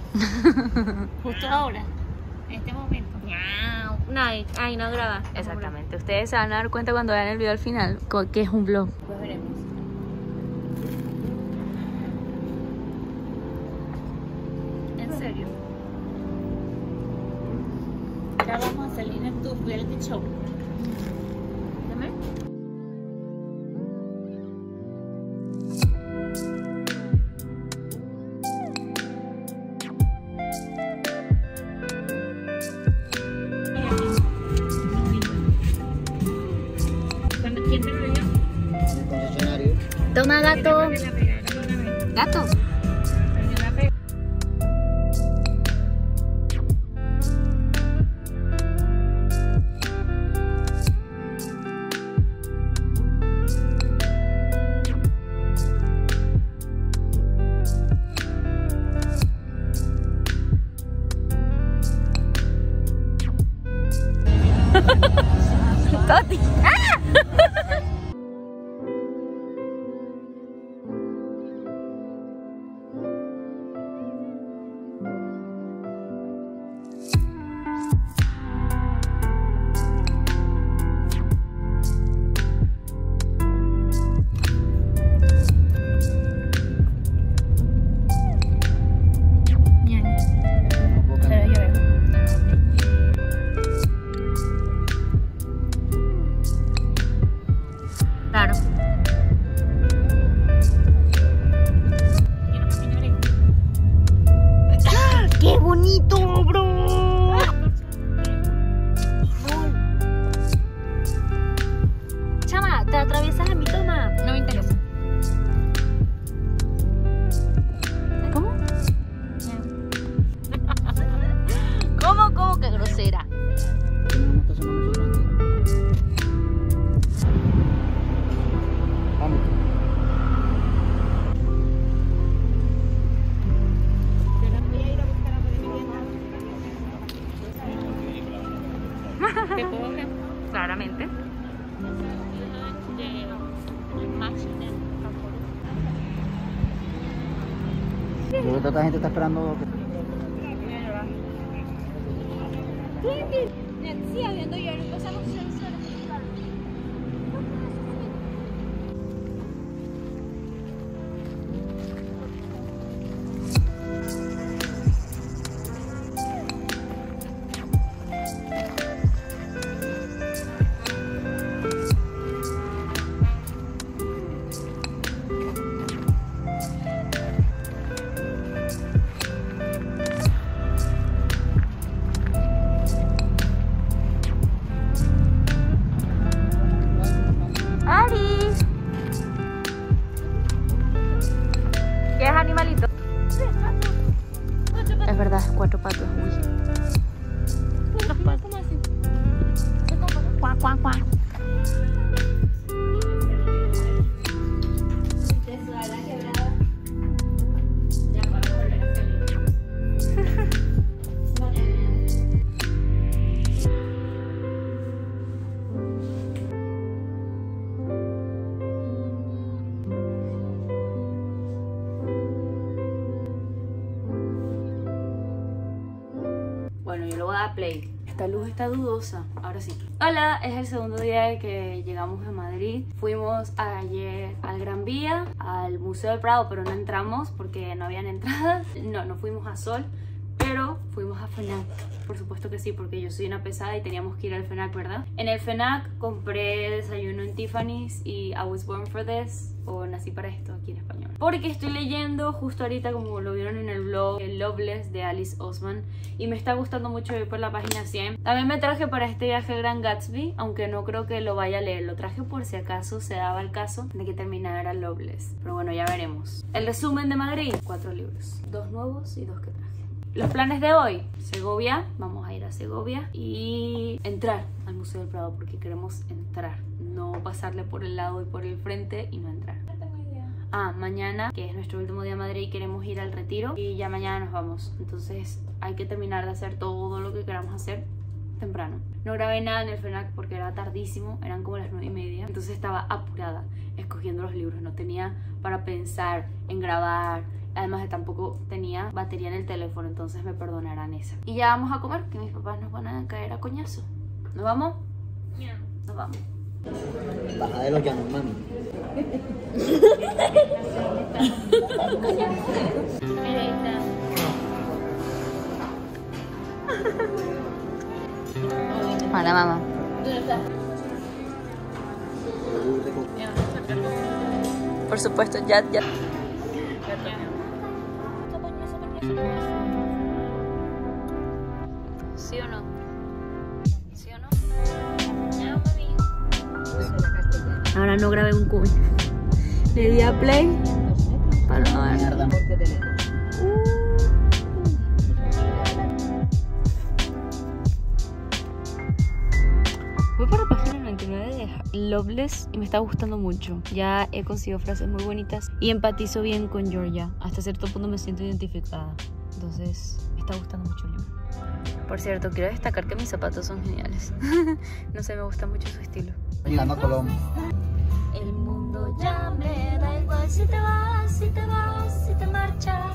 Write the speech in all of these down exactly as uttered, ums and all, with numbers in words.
Justo ahora, en este momento. No, ahí, ahí no graba. Exactamente. Ustedes se van a dar cuenta cuando vean el video al final que es un vlog. Pues veremos. ¿En serio? Ya vamos a salir en tu reality show. ¿Dame? ¿Quién te lo dio? El concesionario. Toma, gato. Gato. Toti. ¡Ah! Claro. ¡Qué bonito, bro! Chama, te atraviesas a mi toma. No me interesa. ¿Cómo? ¿Cómo, cómo? ¡Qué grosera! Tenemos que hacer nosotros aquí. Vamos. ¿Te puedo ver? Claramente. Yo creo que esta gente está esperando. Sí, habiendo yo, empezamos a ¿Qué es animalito? Es verdad, es cuatro patos. Uy. Los patos. ¿Cómo así? Cuac, cuac, cuac. Bueno, yo le voy a dar play. Esta luz está dudosa. Ahora sí. Hola, es el segundo día de que llegamos a Madrid. Fuimos ayer al Gran Vía, al Museo del Prado, pero no entramos porque no habían entradas. No, no fuimos a Sol, pero fuimos a FNAC. Por supuesto que sí, porque yo soy una pesada y teníamos que ir al FNAC, ¿verdad? En el FNAC compré desayuno en Tiffany's y I was born for this, o nací para esto aquí en español. Porque estoy leyendo justo ahorita, como lo vieron en el blog, el Loveless de Alice Oseman, y me está gustando mucho ir por la página cien. También me traje para este viaje el Gran Gatsby, aunque no creo que lo vaya a leer. Lo traje por si acaso se daba el caso de que terminara Loveless. Pero bueno, ya veremos. El resumen de Madrid, cuatro libros. Dos nuevos y dos que traje. Los planes de hoy, Segovia, vamos a ir a Segovia y entrar al Museo del Prado porque queremos entrar, no pasarle por el lado y por el frente y no entrar. Ah, mañana, que es nuestro último día en Madrid, queremos ir al Retiro y ya mañana nos vamos. Entonces hay que terminar de hacer todo lo que queramos hacer temprano. No grabé nada en el FNAC porque era tardísimo, eran como las nueve y media. Entonces estaba apurada escogiendo los libros, no tenía para pensar en grabar, Además de tampoco tenía batería en el teléfono, entonces me perdonarán esa. Y ya vamos a comer, que mis papás nos van a caer a coñazo. ¿Nos vamos? Nos vamos. Baja de los llanos, mami. Mira, ahí está. Hola, mamá. ¿Dónde está? Por supuesto, ya, ya. ¿Sí o no? ¿Sí o no? Ahora no grabé un cubo. Le di a play para no ver. Mierda. Voy por la página noventa y nueve de Loveless y me está gustando mucho. Ya he conseguido frases muy bonitas y empatizo bien con Georgia. Hasta cierto punto me siento identificada. Entonces, me está gustando mucho el libro. Por cierto, quiero destacar que mis zapatos son geniales. No sé, me gusta mucho su estilo. Llegando a Colombia. El mundo ya me da igual si te vas, si te vas, si te marchas.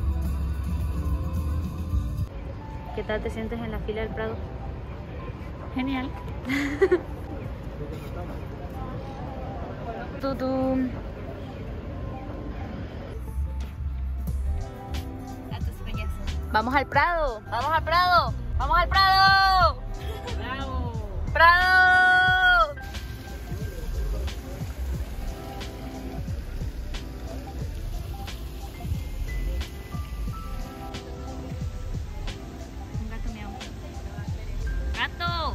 ¿Qué tal te sientes en la fila del Prado? Genial. Tutum. Vamos al Prado, vamos al Prado, vamos al Prado. Bravo. Prado. Un gato miau. ¡Gato!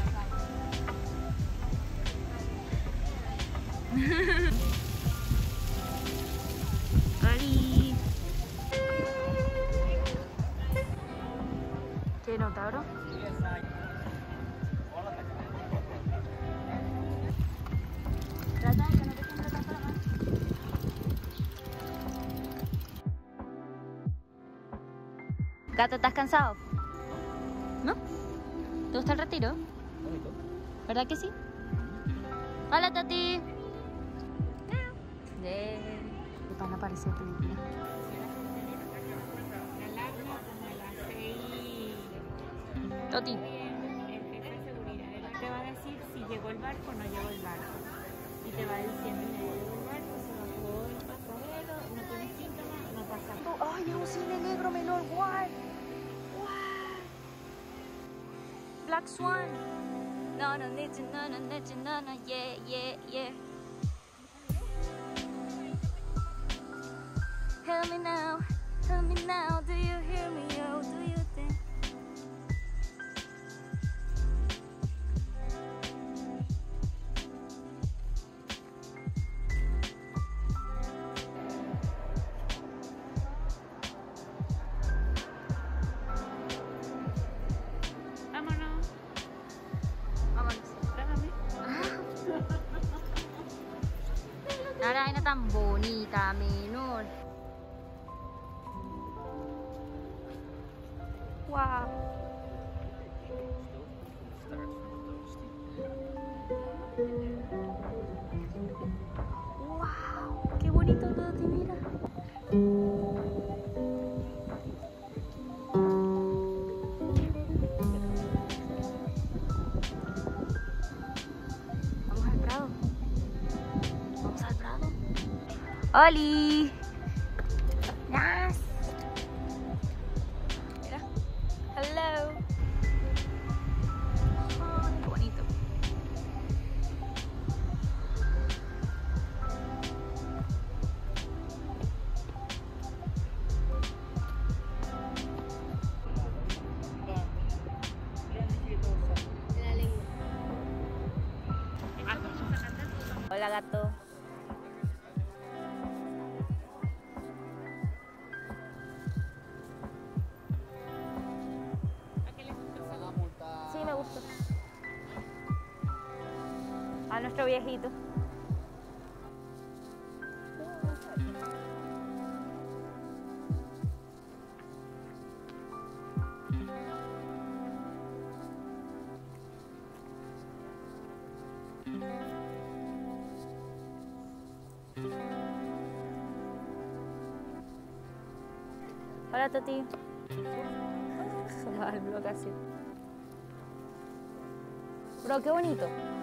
¡Oli! ¿Qué nota, bro? Trata de que no te sientas tan sola. Gato, ¿estás cansado? ¿No? ¿Te gusta el retiro? ¿Verdad que sí? Hola, Tati. Yeah. Mi pana parece película. Toti. El jefe de seguridad él te va a decir si llegó el barco o no llegó el barco. Y te va diciendo si llegó el barco, se bajó el pasajero, no tiene síntomas, no pasa nada. ¡Ay, es un cine negro menor! ¡What! ¡What! Black Swan. No, no, no, no, no, no, no, yeah, yeah, yeah. Help me now, help me now, do you hear me, oh, do you think? Vámonos. Vámonos. Trágame. Ahora hay una tan bonita, menor. Wow. Wow, qué bonito todo, te mira. Vamos al Prado. Vamos al Prado. ¡Oli! Yes. Mira. Hello. Oh, qué bonito. Hola, gato. Sí, me gustó. A nuestro viejito. Hola, Tati. Se va el bloque así. Bro, qué bonito.